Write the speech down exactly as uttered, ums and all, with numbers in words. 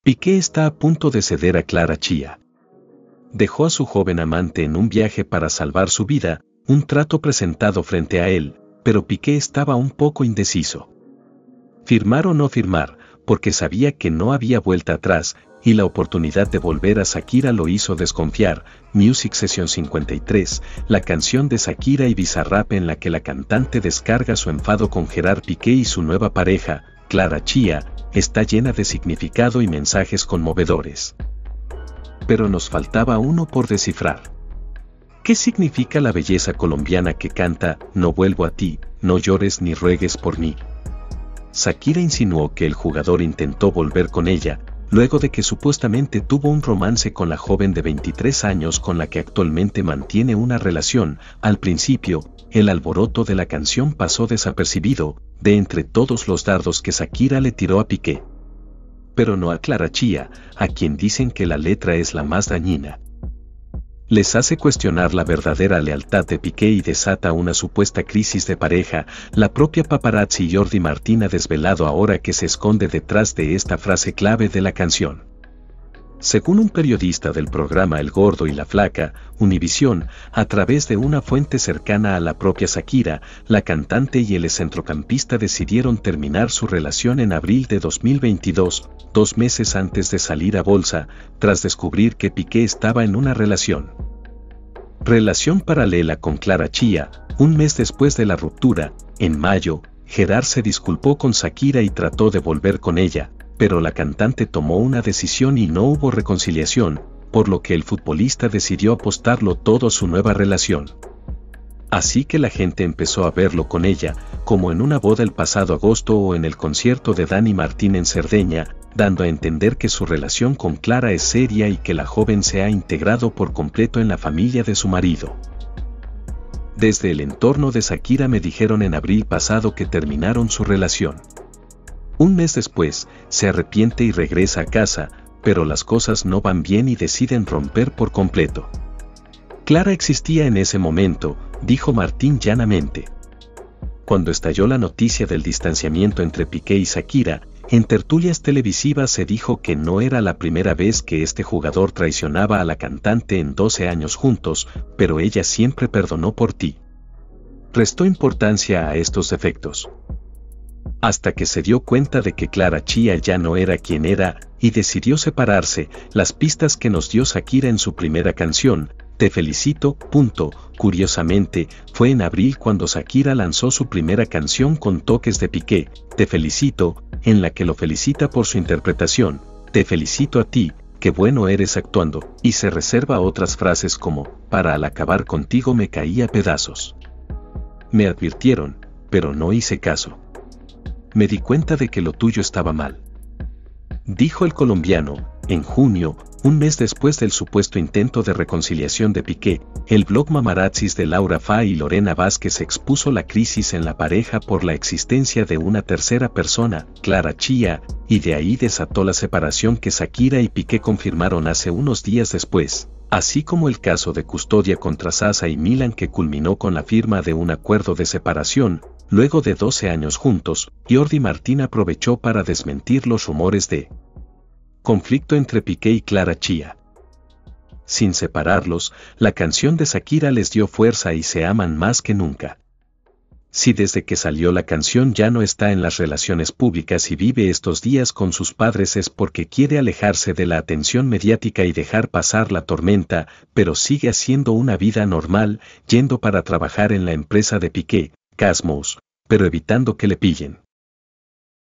Piqué está a punto de ceder a Clara Chía. Dejó a su joven amante en un viaje para salvar su vida, un trato presentado frente a él, pero Piqué estaba un poco indeciso. Firmar o no firmar, porque sabía que no había vuelta atrás, y la oportunidad de volver a Shakira lo hizo desconfiar. Music Session cincuenta y tres, la canción de Shakira y Bizarrap en la que la cantante descarga su enfado con Gerard Piqué y su nueva pareja, Clara Chía, está llena de significado y mensajes conmovedores. Pero nos faltaba uno por descifrar. ¿Qué significa la belleza colombiana que canta "No vuelvo a ti, no llores ni ruegues por mí"? Shakira insinuó que el jugador intentó volver con ella, luego de que supuestamente tuvo un romance con la joven de veintitrés años con la que actualmente mantiene una relación. Al principio, el alboroto de la canción pasó desapercibido, de entre todos los dardos que Shakira le tiró a Piqué. Pero no a Clara Chía, a quien dicen que la letra es la más dañina. Les hace cuestionar la verdadera lealtad de Piqué y desata una supuesta crisis de pareja. La propia paparazzi Jordi Martín ha desvelado ahora que se esconde detrás de esta frase clave de la canción. Según un periodista del programa El Gordo y la Flaca, Univisión, a través de una fuente cercana a la propia Shakira, la cantante y el centrocampista decidieron terminar su relación en abril de dos mil veintidós, dos meses antes de salir a bolsa, tras descubrir que Piqué estaba en una relación. Relación paralela con Clara Chía. Un mes después de la ruptura, en mayo, Gerard se disculpó con Shakira y trató de volver con ella, pero la cantante tomó una decisión y no hubo reconciliación, por lo que el futbolista decidió apostarlo todo a su nueva relación. Así que la gente empezó a verlo con ella, como en una boda el pasado agosto o en el concierto de Dani Martín en Cerdeña, dando a entender que su relación con Clara es seria y que la joven se ha integrado por completo en la familia de su marido. Desde el entorno de Shakira me dijeron en abril pasado que terminaron su relación. Un mes después, se arrepiente y regresa a casa, pero las cosas no van bien y deciden romper por completo. Clara existía en ese momento, dijo Martín llanamente. Cuando estalló la noticia del distanciamiento entre Piqué y Shakira, en tertulias televisivas se dijo que no era la primera vez que este jugador traicionaba a la cantante en doce años juntos, pero ella siempre perdonó por ti. Restó importancia a estos defectos. Hasta que se dio cuenta de que Clara Chía ya no era quien era, y decidió separarse. Las pistas que nos dio Shakira en su primera canción, Te felicito, punto. Curiosamente, fue en abril cuando Shakira lanzó su primera canción con toques de Piqué, Te felicito, en la que lo felicita por su interpretación, Te felicito a ti, qué bueno eres actuando, y se reserva otras frases como, para al acabar contigo me caí a pedazos. Me advirtieron, pero no hice caso. Me di cuenta de que lo tuyo estaba mal. Dijo el colombiano. En junio, un mes después del supuesto intento de reconciliación de Piqué, el blog Mamarazzis de Laura Fa y Lorena Vázquez expuso la crisis en la pareja por la existencia de una tercera persona, Clara Chía, y de ahí desató la separación que Shakira y Piqué confirmaron hace unos días después, así como el caso de custodia contra Sasa y Milan que culminó con la firma de un acuerdo de separación. Luego de doce años juntos, Jordi Martín aprovechó para desmentir los rumores de conflicto entre Piqué y Clara Chía. Sin separarlos, la canción de Shakira les dio fuerza y se aman más que nunca. Si desde que salió la canción ya no está en las relaciones públicas y vive estos días con sus padres es porque quiere alejarse de la atención mediática y dejar pasar la tormenta, pero sigue haciendo una vida normal, yendo para trabajar en la empresa de Piqué, Cosmos, pero evitando que le pillen.